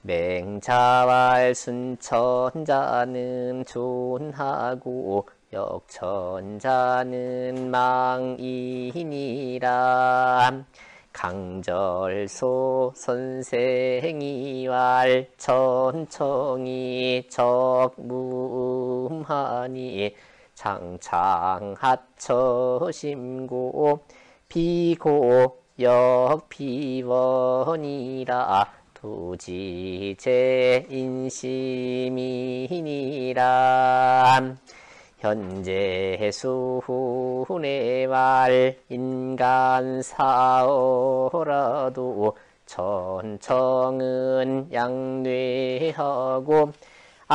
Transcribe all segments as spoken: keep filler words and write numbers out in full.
맹자왈 순천자는 존하고 역천자는 망이니라. 강절소 선생이왈 천청이 적무음하니 장창하처심고 비고 역비원이라. 도지제인심이니라. 현재 수훈의 말 인간사어라도 천청은 양뇌하고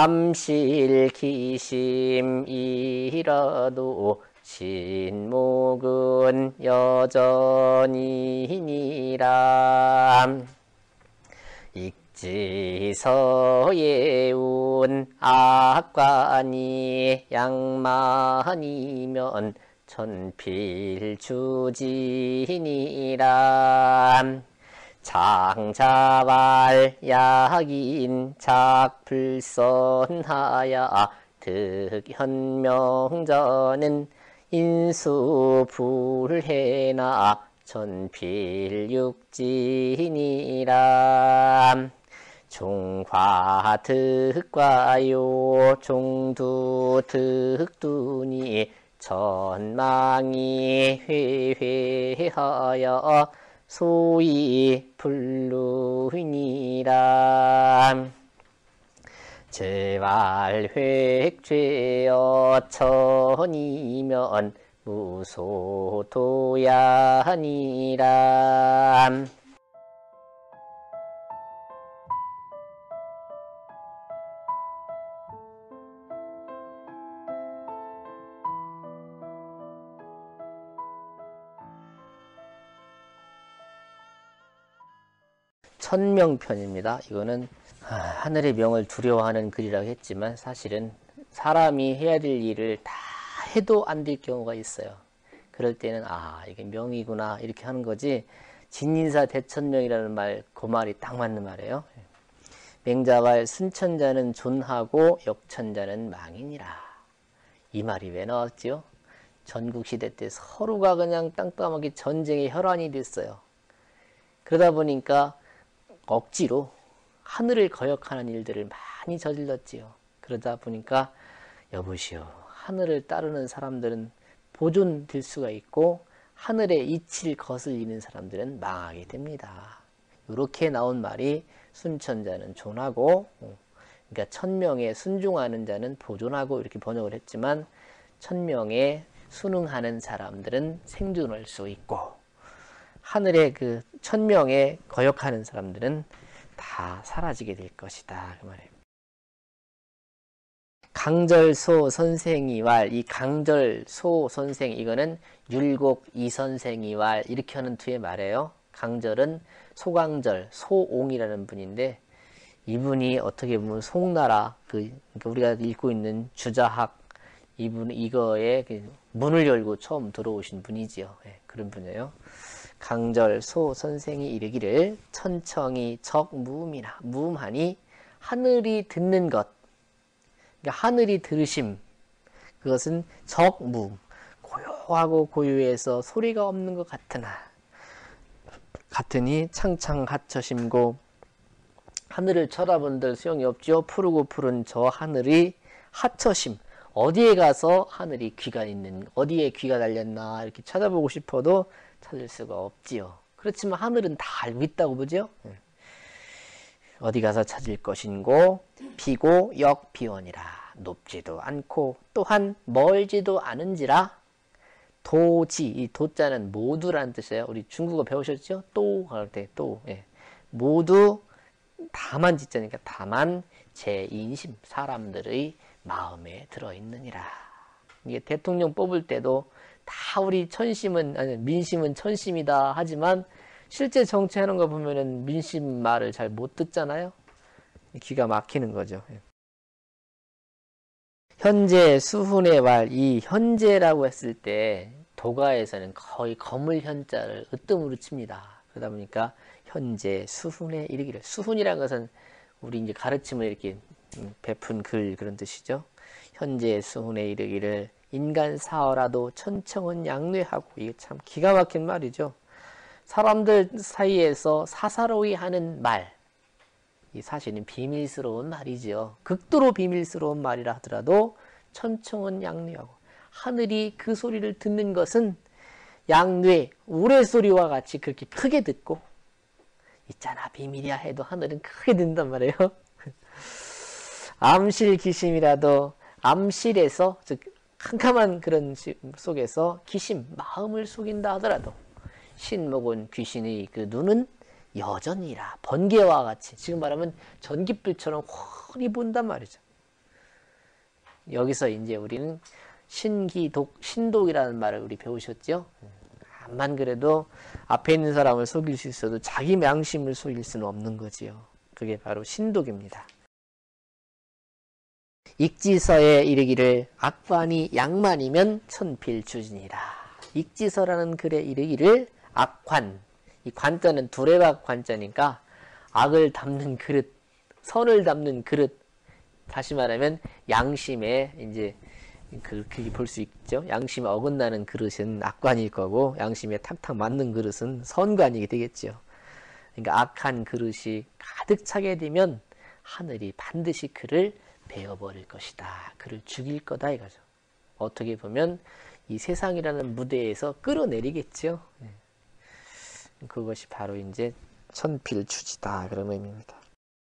암실기심이라도 신목은 여전이니라. 익지서예운 악관이 양만이면 천필주지니라. 장자왈 약인 작불선하야 득현명전은 인수불해나 천필육지니라. 종화득과요 종두득두니 천망이 회회하여 소위 불루이니라. 제발획죄여 천이면 무소도야니라. 천명편입니다. 이거는 하늘의 명을 두려워하는 글이라고 했지만 사실은 사람이 해야 될 일을 다 해도 안 될 경우가 있어요. 그럴 때는 아 이게 명이구나 이렇게 하는 거지. 진인사 대천명이라는 말, 그 말이 딱 맞는 말이에요. 맹자왈 순천자는 존하고 역천자는 망이니라. 이 말이 왜 나왔지요? 전국시대 때 서로가 그냥 땅땅하게 전쟁의 혈안이 됐어요. 그러다 보니까 억지로 하늘을 거역하는 일들을 많이 저질렀지요. 그러다 보니까 여보시오, 하늘을 따르는 사람들은 보존될 수가 있고 하늘의 이치를 거슬리는 사람들은 망하게 됩니다. 이렇게 나온 말이 순천자는 존하고, 그러니까 천명에 순종하는 자는 보존하고 이렇게 번역을 했지만 천명에 순응하는 사람들은 생존할 수 있고 하늘의 그 천명에 거역하는 사람들은 다 사라지게 될 것이다. 그 말이에요. 강절소 선생이왈, 이 강절소 선생, 이거는 율곡 이선생이왈 이렇게 하는 뒤에 말해요. 강절은 소강절, 소옹이라는 분인데 이분이 어떻게 보면 송나라, 그 그러니까 우리가 읽고 있는 주자학 이분 이거에 문을 열고 처음 들어오신 분이지요. 네, 그런 분이에요. 강절소 선생이 이르기를 천청이 적무음이나 무음하니 하늘이 듣는 것, 그러니까 하늘이 들으심, 그것은 적무음, 고요하고 고요해서 소리가 없는 것 같으나 같으니 창창하처심고, 하늘을 쳐다본들 소용이 없죠. 푸르고 푸른 저 하늘이 하처심, 어디에 가서 하늘이 귀가 있는, 어디에 귀가 달렸나 이렇게 찾아보고 싶어도 찾을 수가 없지요. 그렇지만 하늘은 다 알고 있다고 보죠. 어디 가서 찾을 것인고 비고 역비원이라. 높지도 않고 또한 멀지도 않은지라. 도지, 이 도자는 모두라는 뜻이에요. 우리 중국어 배우셨죠? 또 할 때 또, 예. 모두 다만 지자니까 다만 제 인심, 사람들의 마음에 들어있느니라. 이게 대통령 뽑을 때도 다 우리 천심은, 아니, 민심은 천심이다 하지만 실제 정치하는 거 보면은 민심 말을 잘 못 듣잖아요. 기가 막히는 거죠. 현재 수훈의 말, 이 현재라고 했을 때 도가에서는 거의 거물 현자를 으뜸으로 칩니다. 그러다 보니까 현재 수훈에 이르기를, 수훈이라는 것은 우리 이제 가르침을 이렇게 베푼 글 그런 뜻이죠. 현재 수훈에 이르기를 인간 사어라도 천청은 양뇌하고, 이게 참 기가 막힌 말이죠. 사람들 사이에서 사사로이 하는 말, 이 사실은 비밀스러운 말이지요. 극도로 비밀스러운 말이라 하더라도 천청은 양뇌하고, 하늘이 그 소리를 듣는 것은 양뇌, 우레소리와 같이 그렇게 크게 듣고, 있잖아 비밀이야 해도 하늘은 크게 듣는단 말이에요. 암실 기심이라도, 암실에서 즉 캄캄한 그런 속에서 기심, 마음을 속인다 하더라도 신목은 귀신의 그 눈은 여전이라, 번개와 같이, 지금 말하면 전깃불처럼 훤히 본단 말이죠. 여기서 이제 우리는 신기독, 신독이라는 말을 우리 배우셨죠? 암만 그래도 앞에 있는 사람을 속일 수 있어도 자기 양심을 속일 수는 없는 거지요. 그게 바로 신독입니다. 익지서에 이르기를 악관이 양만이면 천필추진이라. 익지서라는 글에 이르기를 악관, 이 관자는 두레박 관자니까 악을 담는 그릇, 선을 담는 그릇, 다시 말하면 양심에 이제 그렇게 볼 수 있죠. 양심에 어긋나는 그릇은 악관일 거고, 양심에 탁탁 맞는 그릇은 선관이 되겠죠. 그러니까 악한 그릇이 가득 차게 되면 하늘이 반드시 그를 베어버릴 것이다. 그를 죽일 거다 이거죠. 어떻게 보면 이 세상이라는 무대에서 끌어내리겠죠. 그것이 바로 이제 천필추지다 그런 의미입니다.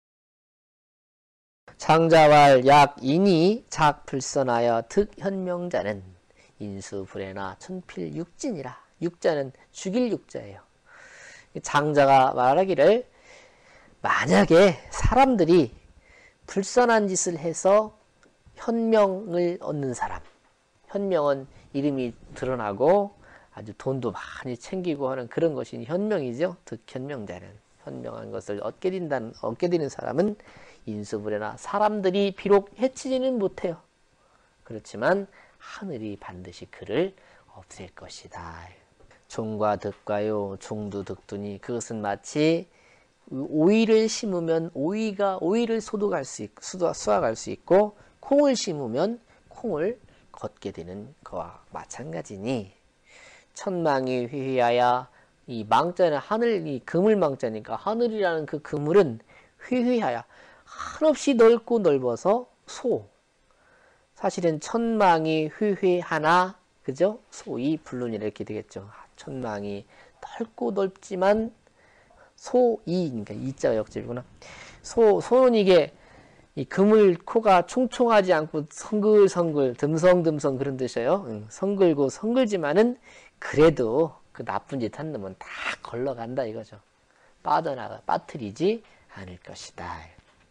창자왈 약인이 작불선하여 득현명자는 인수불해나 천필육진이라. 육자는 죽일 육자예요. 장자가 말하기를 만약에 사람들이 불선한 짓을 해서 현명을 얻는 사람, 현명은 이름이 드러나고 아주 돈도 많이 챙기고 하는 그런 것이 현명이죠. 득현명자는 현명한 것을 얻게 된다는, 얻게 되는 사람은 인수불해나 사람들이 비록 해치지는 못해요. 그렇지만 하늘이 반드시 그를 없앨 것이다. 종과 득과요, 종도 득두니, 그것은 마치 오이를 심으면 오이가 오이를 소득할 수 있고, 수확할 수 있고, 콩을 심으면 콩을 걷게 되는 것과 마찬가지니, 천망이 휘휘하여, 이 망자는 하늘, 이 그물 망자니까 하늘이라는 그 그물은 휘휘하여 한없이 넓고 넓어서 소, 사실은 천망이 휘휘하나, 그죠? 소이 불륜이라 이렇게 되겠죠. 천망이 넓고 넓지만 소이, 그러니까 이자가 역집이구나. 소, 소는 이게 이 그물 코가 총총하지 않고 성글성글, 듬성듬성 그런 뜻이에요. 응, 성글고 성글지만은 그래도 그 나쁜 짓 한 놈은 다 걸러간다 이거죠. 빠져나가, 빠뜨리지 않을 것이다.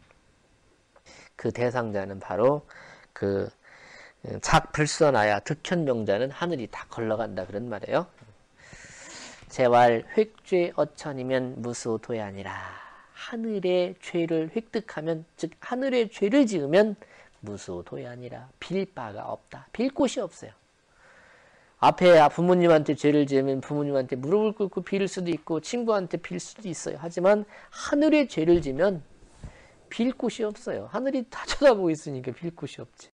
그 대상자는 바로 그 작불선하야 득현명자는 하늘이 다 걸러간다 그런 말이에요. 제왈 획죄 어천이면 무수도야니라. 하늘의 죄를 획득하면, 즉 하늘의 죄를 지으면 무수도야니라. 빌 바가 없다. 빌 곳이 없어요. 앞에 부모님한테 죄를 지으면 부모님한테 무릎을 꿇고 빌 수도 있고 친구한테 빌 수도 있어요. 하지만 하늘의 죄를 지면 빌 곳이 없어요. 하늘이 다 쳐다보고 있으니까 빌 곳이 없지.